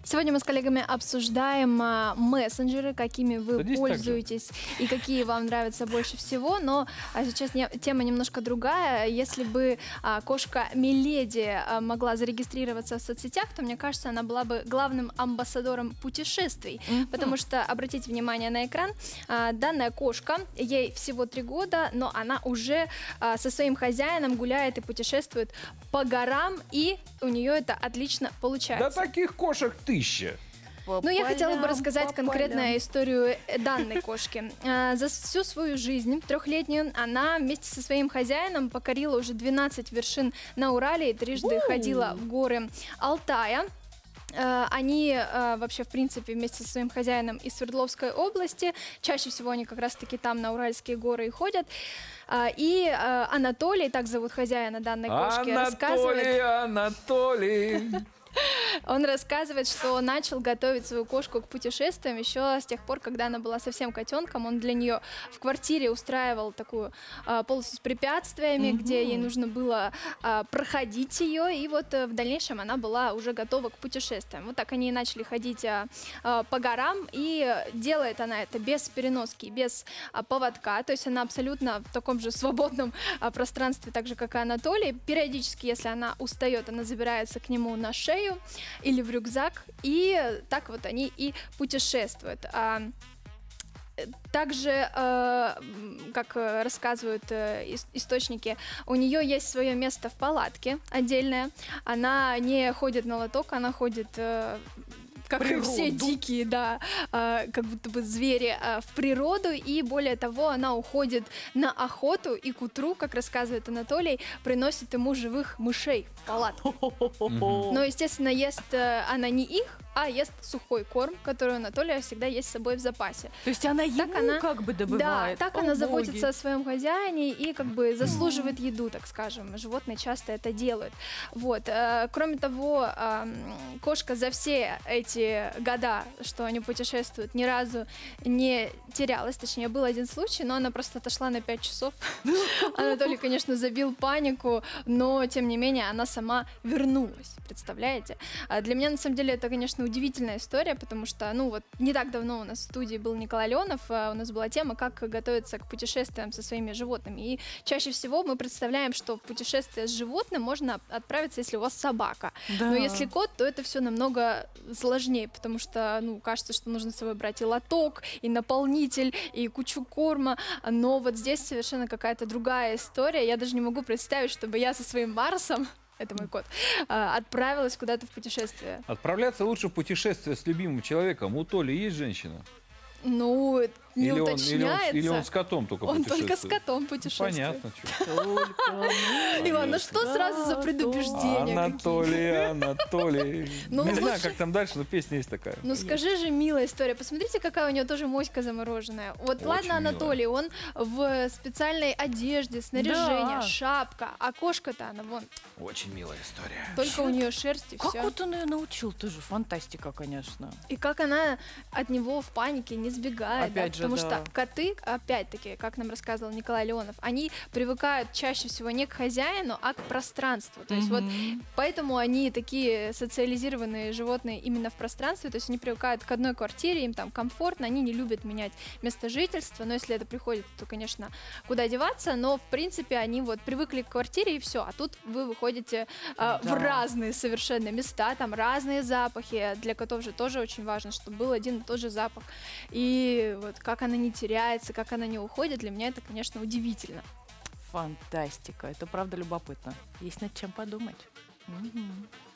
Сегодня мы с коллегами обсуждаем мессенджеры, какими вы пользуетесь и какие вам нравятся больше всего. Но сейчас тема немножко другая. Если бы кошка Миледи могла зарегистрироваться в соцсетях, то, мне кажется, она была бы главным амбассадором путешествий. Потому что, обратите внимание на экран, данная кошка, ей всего 3 года, но она уже со своим хозяином гуляет и путешествует по горам, и у нее это отлично получается. Да таких кошек 1000. Ну, я хотела бы рассказать конкретную историю данной кошки. За всю свою жизнь, 3-летнюю, она вместе со своим хозяином покорила уже 12 вершин на Урале и трижды ходила в горы Алтая. Они вообще, в принципе, вместе со своим хозяином из Свердловской области. Чаще всего они как раз-таки там на Уральские горы и ходят. И Анатолий, так зовут хозяина данной кошки, рассказывает... Анатолий! Он рассказывает, что начал готовить свою кошку к путешествиям еще с тех пор, когда она была совсем котенком. Он для нее в квартире устраивал такую полосу с препятствиями, где ей нужно было проходить ее. И вот в дальнейшем она была уже готова к путешествиям. Вот так они и начали ходить по горам. И делает она это без переноски, без поводка. То есть она абсолютно в таком же свободном пространстве, так же, как и Анатолий. Периодически, если она устает, она забирается к нему на шею или в рюкзак, и так вот они и путешествуют. Также, как рассказывают источники, у нее есть свое место в палатке отдельное. Она не ходит на лоток, она ходит... как и все дикие, да, как будто бы звери, в природу. И более того, она уходит на охоту и к утру, как рассказывает Анатолий, приносит ему живых мышей в палатку. Но, естественно, ест она не их, а ест сухой корм, который у Анатолия всегда есть с собой в запасе. То есть она ему как бы добывает? Да, так она заботится о своем хозяине и как бы заслуживает еду, так скажем. Животные часто это делают. Вот. Кроме того, кошка за все эти года, что они путешествуют, ни разу не терялась. Точнее, был один случай, но она просто отошла на 5 часов. Анатолий, конечно, забил панику, но, тем не менее, она сама вернулась. Представляете? Для меня, на самом деле, это, конечно, удивительная история, потому что, ну вот, не так давно у нас в студии был Николай Леонов, у нас была тема, как готовиться к путешествиям со своими животными. И чаще всего мы представляем, что в путешествие с животным можно отправиться, если у вас собака. Да. Но если кот, то это все намного сложнее, потому что, ну, кажется, что нужно с собой брать и лоток, и наполнитель, и кучу корма. Но вот здесь совершенно какая-то другая история. Я даже не могу представить, чтобы я со своим Марсом, это мой кот, отправилась куда-то в путешествие. Отправляться лучше в путешествие с любимым человеком. У Толи есть женщина? Ну, не уточняется. Или он с котом только путешествует? Он только с котом путешествует. Понятно. Иван, ну что сразу за предубеждения? Анатолий. Не знаю, как там дальше, но песня есть такая. Ну скажи же, милая история. Посмотрите, какая у него тоже моська замороженная. Вот ладно, Анатолий, он в специальной одежде, снаряжение, шапка. А кошка-то, она вон. Очень милая история. Только у нее шерсть и все. Как вот он ее научил? Тоже фантастика, конечно. И как она от него в панике не сбегает. Опять же, потому что коты, опять-таки, как нам рассказывал Николай Леонов, они привыкают чаще всего не к хозяину, а к пространству. То есть вот поэтому они такие социализированные животные именно в пространстве, то есть они привыкают к одной квартире, им там комфортно, они не любят менять место жительства, но если это приходит, то, конечно, куда деваться, но, в принципе, они вот привыкли к квартире и все, а тут вы выходите в разные совершенно места, там разные запахи, для котов же тоже очень важно, чтобы был один и тот же запах. И вот как она не теряется, как она не уходит, для меня это, конечно, удивительно. Фантастика. Это правда любопытно. Есть над чем подумать.